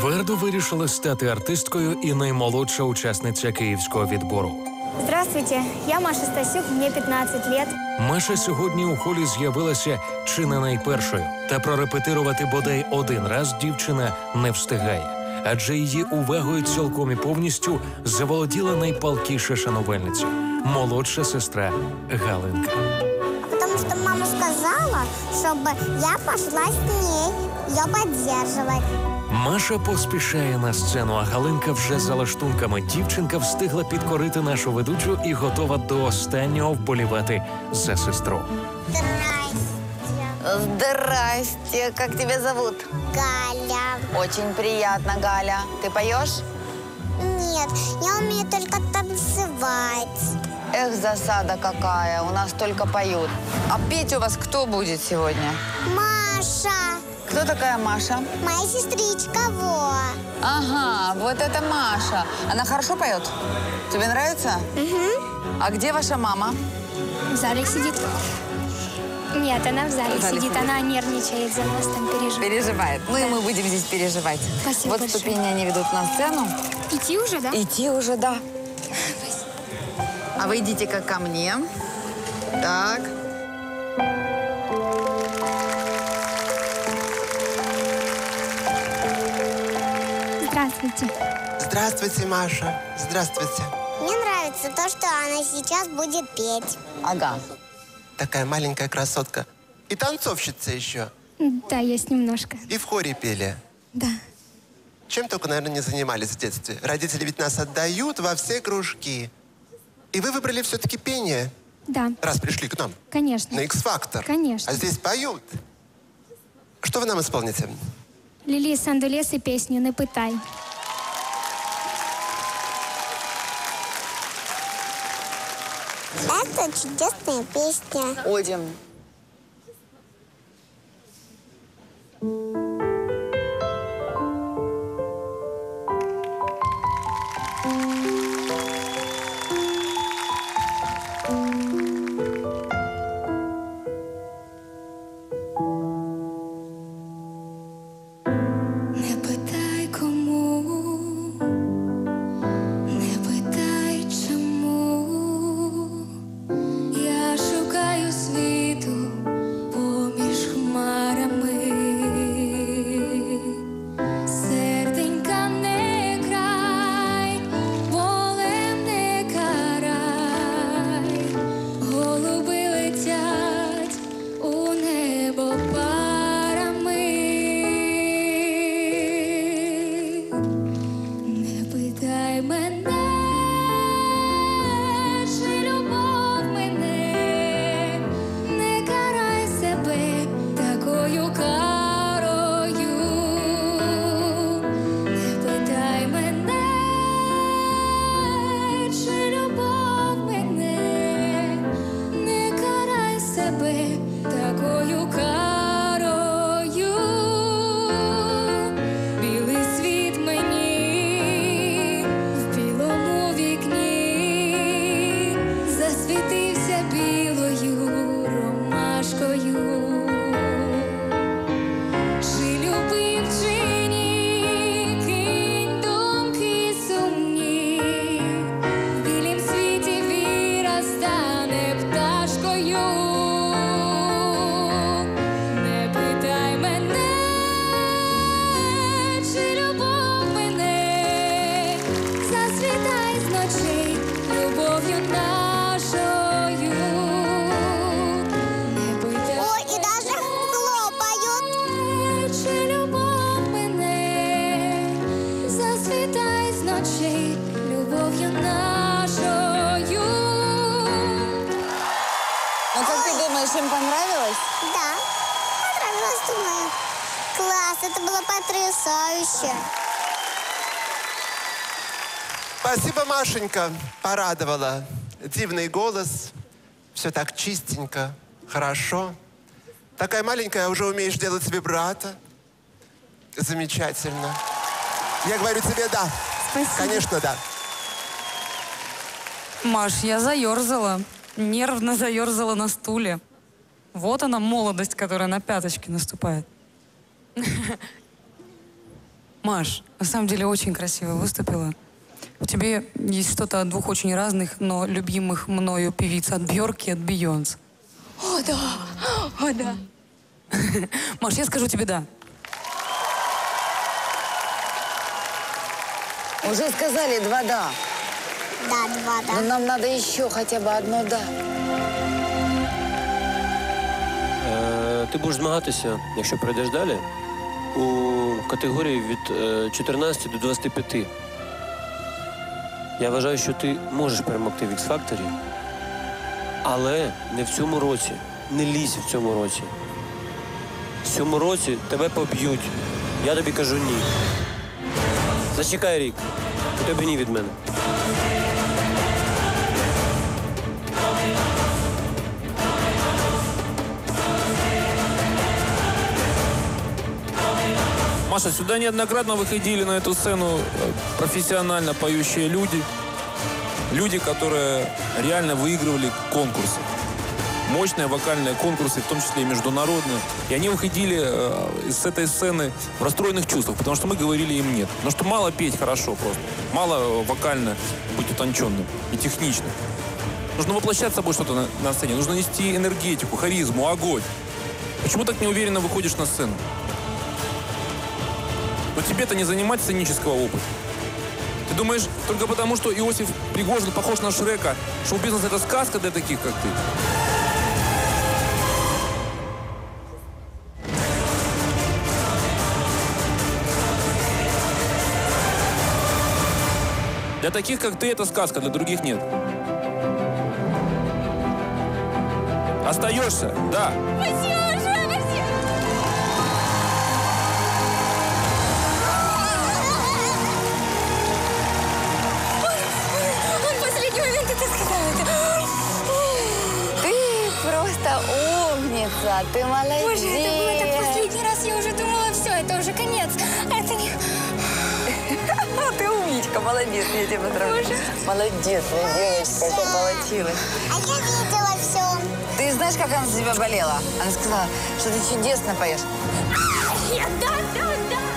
Твердо вирішила стати артисткою і наймолодша учасниця київського відбору. Здравствуйте, я Маша Стасюк, мне 15 лет. Маша сьогодні у холі з'явилася чи не найпершою. Та прорепетирувати бодай один раз дівчина не встигає. Адже її увагою цілком і повністю заволоділа найпалкіша шанувальниця – молодша сестра Галинка. Потому что мама сказала, чтобы я пошла с ней ее поддерживать. Маша поспішає на сцену, а Галинка вже за лаштунками. Дівчинка встигла підкорити нашу ведучу і готова до останнього вболівати за сестру. Здрасте. Здрасте, как тебя зовут? Галя. Очень приятно, Галя. Ты поешь? Нет, я умею только танцевать. Эх, засада какая, у нас только поют. А петь у вас кто будет сегодня? Маша. Кто такая Маша? Моя сестричка, Ага, вот это Маша. Она хорошо поет? Тебе нравится? Угу. А где ваша мама? В зале сидит. Нет, она в зале сидит. Она нервничает за нас, там переживает. Переживает. Ну и мы будем здесь переживать. Спасибо Вот большое. ступени они ведут на сцену. Идти уже, да? Идти уже, да. А вы идите-ка ко мне. Так. Здравствуйте. Здравствуйте, Маша. Здравствуйте. Мне нравится то, что она сейчас будет петь. Ага. Такая маленькая красотка. И танцовщица еще. Да, есть немножко. И в хоре пели. Да. Чем только, наверное, не занимались в детстве. Родители ведь нас отдают во все кружки. И вы выбрали все-таки пение, Да, раз пришли к нам. конечно. На X-Factor. Конечно. А здесь поют. Что вы нам исполните? Лілії Сандулес і пісню «Не питай». Это чудесная песня. Очень. Не питай кому, не питай чому. Я шукаю світу поміж хмарами. Серденька не край, болем не карай. Голуби летять у небо парами. Не питай мене, чи любов мене, не карай себе такою карою. Не питай мене, чи любов мене, не карай себе такою карою. Білий світ мені в білому вікні засвітився білою ромашкою. Чи любив, чи ні, кинь думки сумні. В білім світі віра стане пташкою. Не питай мене, чи любов мене, засвітай з ночей любов'ю нашою. Не питай Ой, и даже хлопают. чи любов мене, засвітай з ночей любов'ю нашою. Ну как ты думаешь, им понравилось? Да, понравилось, думаю. Класс, это было потрясающе. Спасибо, Машенька. Порадовала. Дивный голос. Все так чистенько. Хорошо. Такая маленькая, уже умеешь делать вибрато. Замечательно. Я говорю тебе да. Спасибо. Конечно, да. Маш, я заерзала. Нервно заерзала на стуле. Вот она, молодость, которая на пяточки наступает. Маш, на самом деле очень красиво выступила. В тебе есть что-то от двух очень разных, но любимых мною певиц. От Бьорки и от Бейонс. О, да. О, да. Маш, я скажу тебе «да». Уже сказали 2 «да». Да, 2 Но да. нам надо еще хотя бы одно «да». Ти будеш змагатися, якщо пройдеш далі, у категорії від 14 до 25. Я вважаю, що ти можеш перемогти в X-Factor, але не в цьому році. Не лізь в цьому році. В цьому році тебе поб'ють. Я тобі кажу ні. Зачекай рік. У тебе ні від мене. Маша, сюда неоднократно выходили на эту сцену профессионально поющие люди. Люди, которые реально выигрывали конкурсы. Мощные вокальные конкурсы, в том числе и международные. И они выходили с этой сцены в расстроенных чувствах, потому что мы говорили им нет. Потому что мало петь хорошо просто. Мало вокально быть утонченным и техничным. Нужно воплощать собой что-то на сцене. Нужно нести энергетику, харизму, огонь. Почему так неуверенно выходишь на сцену? Но тебе-то не занимать сценического опыта. Ты думаешь, только потому, что Иосиф Пригожин похож на Шрека, шоу-бизнес — это сказка для таких, как ты? Для таких, как ты, это сказка, для других нет. Остаешься? Да. Он в последний момент это сказал. Ты просто умница, ты молодец. Боже, это было так последний раз. Я уже думала, все, это уже конец. А это не... Ты умничка, молодец, я тебя поздравляю. Молодец, моя девочка, это получилось. А я видела все. Ты знаешь, как она за тебя болела? Она сказала, что ты чудесно поешь. Да.